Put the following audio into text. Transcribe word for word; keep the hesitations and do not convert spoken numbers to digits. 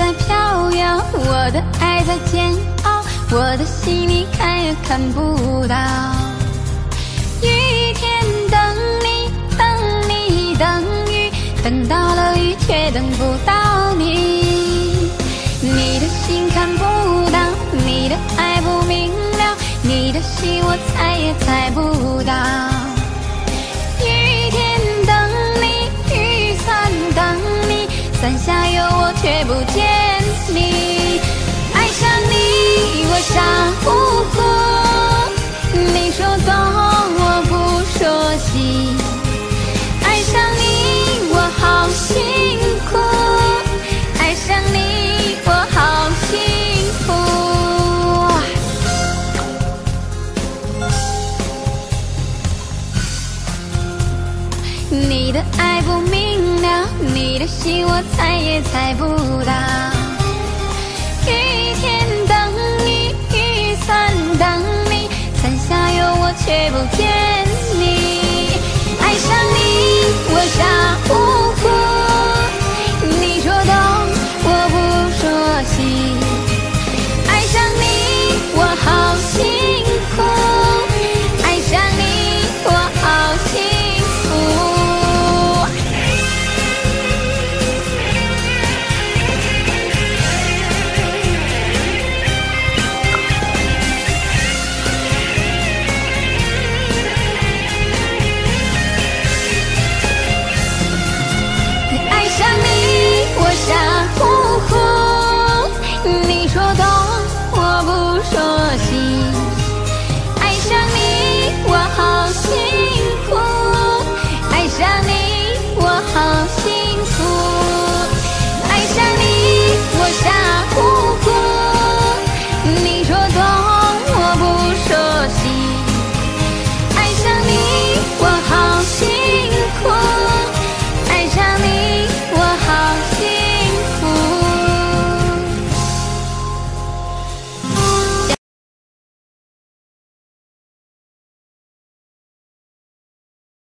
在飘摇，我的爱在煎熬，我的心你看也看不到。雨天等你，等你等雨，等到了雨却等不到你。你的心看不到，你的爱不明了，你的心我猜也猜不到。雨天等你，雨伞等你，伞下有我却不见你。爱上你我傻乎乎，你说懂我不说西。爱上你我好辛苦，爱上你我好幸福。你的爱不明了，你的心我猜也猜不到。雨天等你，雨伞等你，伞下有我却不见你。爱上你我傻